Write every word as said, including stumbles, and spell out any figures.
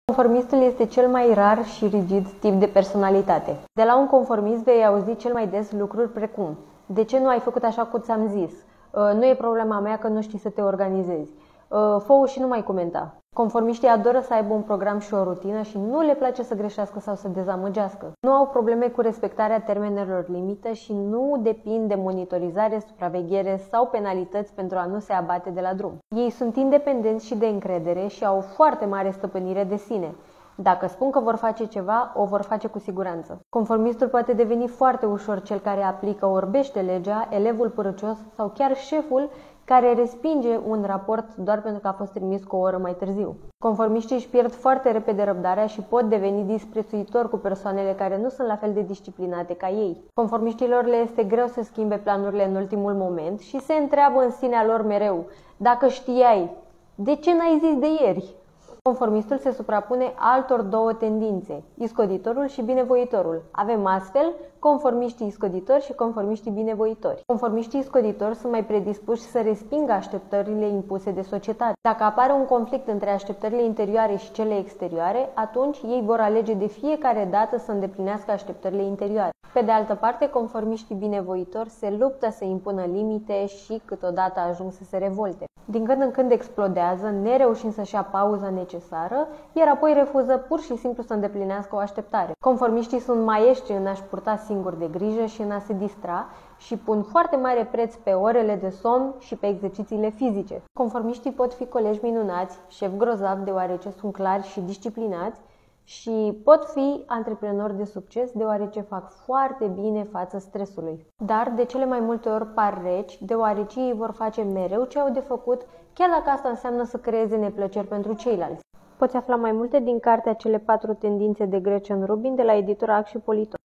Conformistul este cel mai rar și rigid tip de personalitate. De la un conformist vei auzi cel mai des lucruri precum: de ce nu ai făcut așa cum ți-am zis? Nu e problema mea că nu știi să te organizezi. Fă-o și nu mai comenta. Conformiștii adoră să aibă un program și o rutină și nu le place să greșească sau să dezamăgească. Nu au probleme cu respectarea termenelor limită și nu depind de monitorizare, supraveghere sau penalități pentru a nu se abate de la drum. Ei sunt independenți și de încredere și au foarte mare stăpânire de sine. Dacă spun că vor face ceva, o vor face cu siguranță. Conformistul poate deveni foarte ușor cel care aplică, orbește legea, elevul părăcios sau chiar șeful care respinge un raport doar pentru că a fost trimis cu o oră mai târziu. Conformiștii își pierd foarte repede răbdarea și pot deveni disprețuitori cu persoanele care nu sunt la fel de disciplinate ca ei. Conformiștilor le este greu să schimbe planurile în ultimul moment și se întreabă în sinea lor mereu: dacă știai, de ce n-ai zis de ieri? Conformistul se suprapune altor două tendințe, iscoditorul și binevoitorul. Avem astfel conformiștii iscoditori și conformiștii binevoitori. Conformiștii iscoditori sunt mai predispuși să respingă așteptările impuse de societate. Dacă apare un conflict între așteptările interioare și cele exterioare, atunci ei vor alege de fiecare dată să îndeplinească așteptările interioare. Pe de altă parte, conformiștii binevoitori se luptă să impună limite și câteodată ajung să se revolte. Din când în când explodează, nereușind să-și ia pauza necesară, iar apoi refuză pur și simplu să îndeplinească o așteptare. Conformiștii sunt maestri în a-și purta singuri de grijă și în a se distra și pun foarte mare preț pe orele de somn și pe exercițiile fizice. Conformiștii pot fi colegi minunați, șefi grozavi deoarece sunt clari și disciplinați, și pot fi antreprenori de succes deoarece fac foarte bine față stresului. Dar de cele mai multe ori par reci, deoarece ei vor face mereu ce au de făcut, chiar dacă asta înseamnă să creeze neplăceri pentru ceilalți. Poți afla mai multe din cartea Cele patru tendințe de Gretchen Rubin de la editura Ac și Politon.